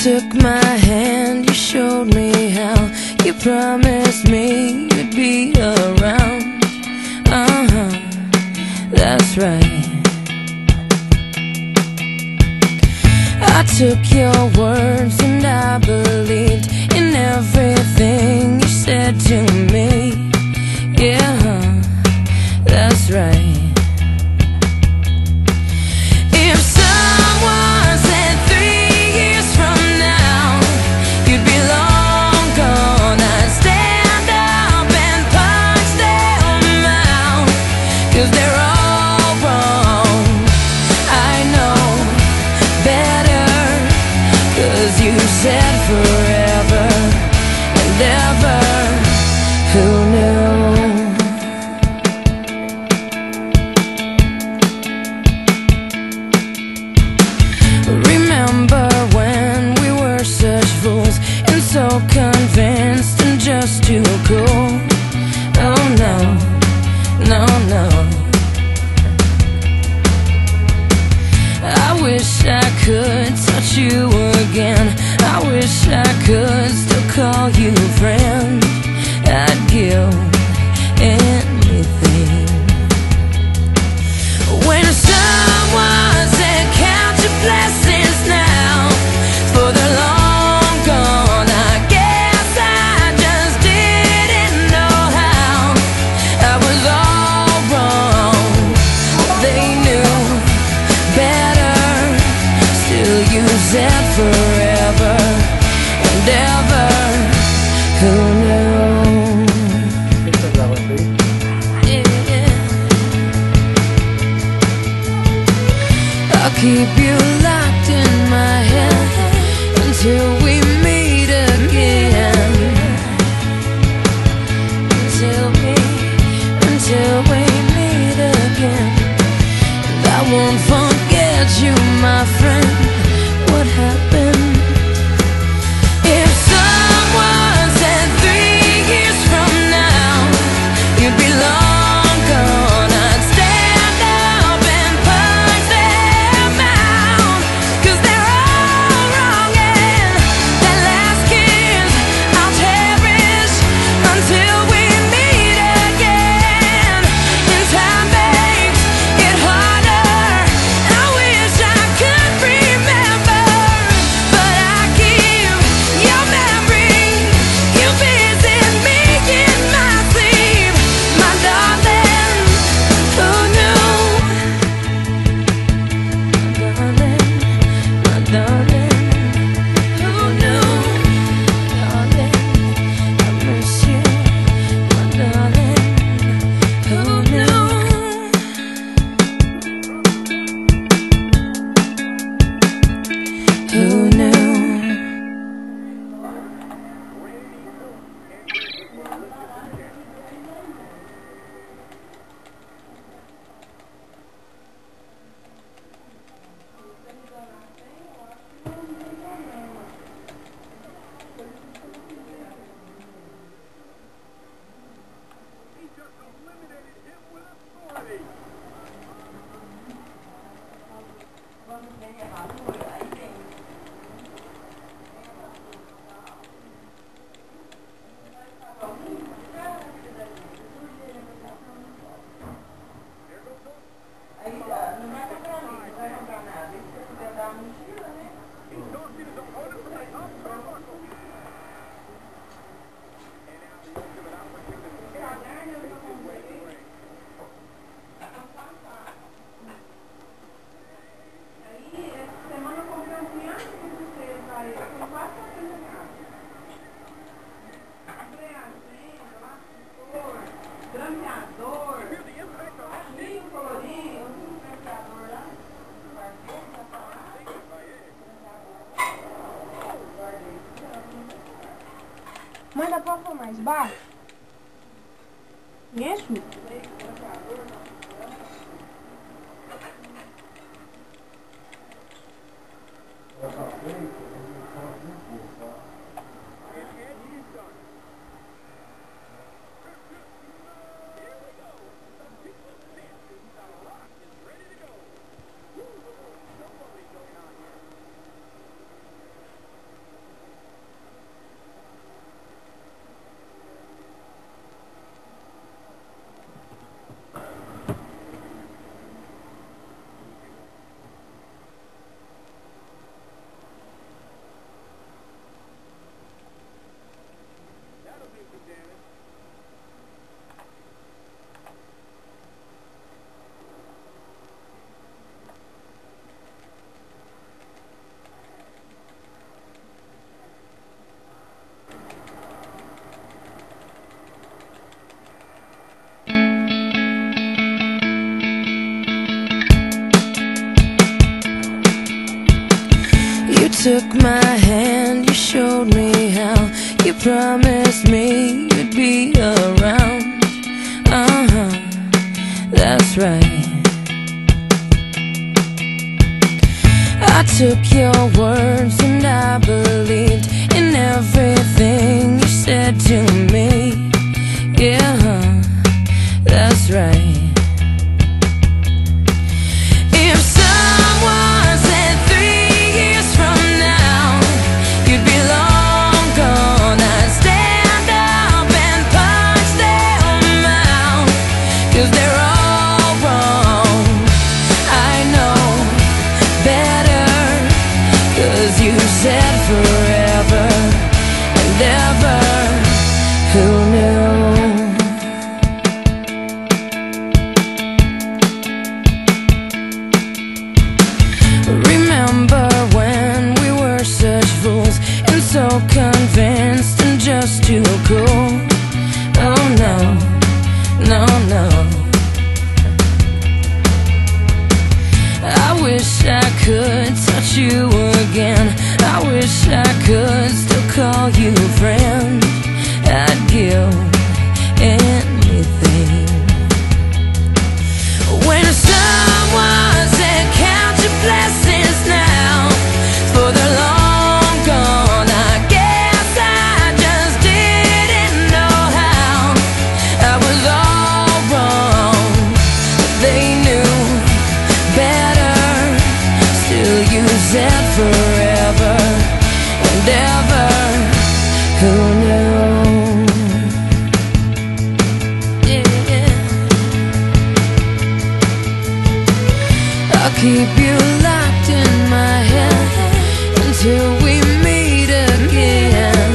took my hand, you showed me how. You promised me you'd be around. That's right. I took your words and I believed in everything you said to me. Yeah, that's right. If someone said 3 years from now you'd be long gone, I'd stand up and punch them out, 'cause they're all wrong. I know better, 'cause you said forever and ever. Who knew? Remember when we were such fools and so convinced and just too cool? Oh no, no, no. I wish I could touch you again. I wish I could still call you friend. I'd give anything. When someone said count your blessings now, for they're long gone, I guess I just didn't know how. I was all wrong, they knew better. Still you said forever and ever. Who knew? I'll keep you locked in my head until we meet again. Until we meet again. And I won't forget you, my friend. What happened? If someone said 3 years from now you'd be long gone, I'd stand up and punch them out, 'cause they're all wrong. And that last kiss I'll cherish until we meet again. And time makes it harder. I wish I could remember, but I keep your memory. You visit me in my sleep, my darling. Who knew? My darling, who knew? Darling, I miss you, my darling. Who knew? Who knew? Manda pra for mais baixo. Isso? took my hand, you showed me how. You promised me you'd be around. That's right. I took your words and I believed in everything you said to me. Yeah, that's right. If someone said 3 years from now you'd be long gone, I'd stand up and punch them out, 'cause they're all wrong. I know better, 'cause you said forever and ever. Who knew? Remember when we were such fools and so convinced and just too cool? Oh no, no, no. I wish I could touch you again. I wish I could still call you friend. I'd give anything. When someone said count your blessings now, for they're long gone, I guess I just didn't know how. I was all wrong, but they knew better. Still you said forever and ever. Who knew? I'll keep you locked in my head until we meet again.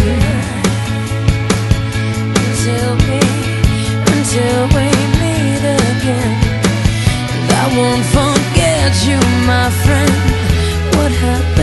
Until we meet again. And I won't forget you, my friend. What happened?